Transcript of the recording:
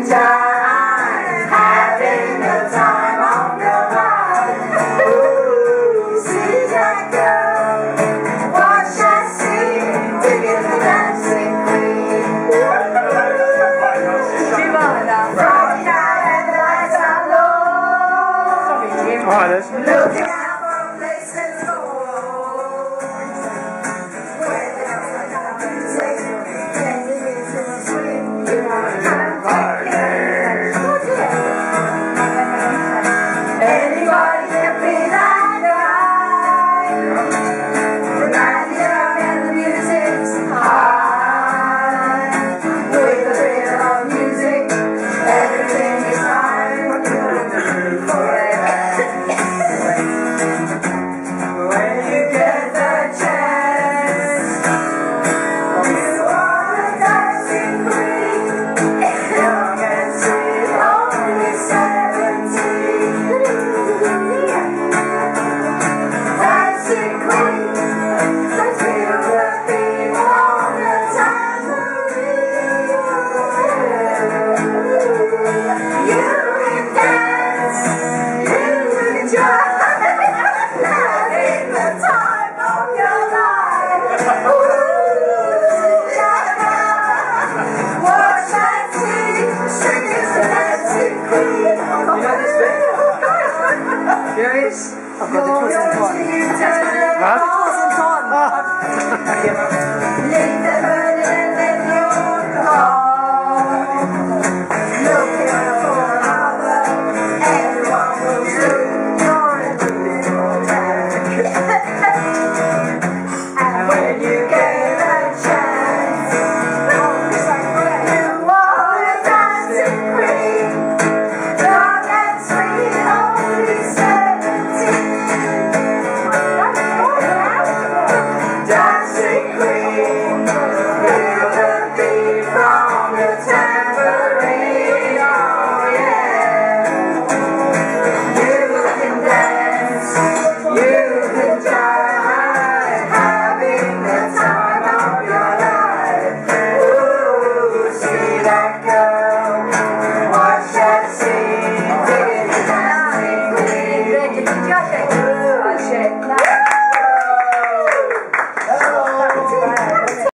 sunshine, having the time of your life. Ooh, see that girl, watch that scene, digging the dancing queen. Friday night and the lights are low. Looking out for a place to go. Where there's music, dancing into the swing. You wanna come party? Anybody can be that guy. The night is young and the music's high. With the rhythm of music, everything is fine. Forever. When you get the chance, you are the dancing queen. Young and sweet, only 17. Dancing queen, let's feel the beat on the tambourine. You can dance, you enjoy, having the time of your life. Ooh, yeah. Watch that scene, she is the dancing queen. Serious? I've got the twist and turn. Huh? Twist and turn. Leave the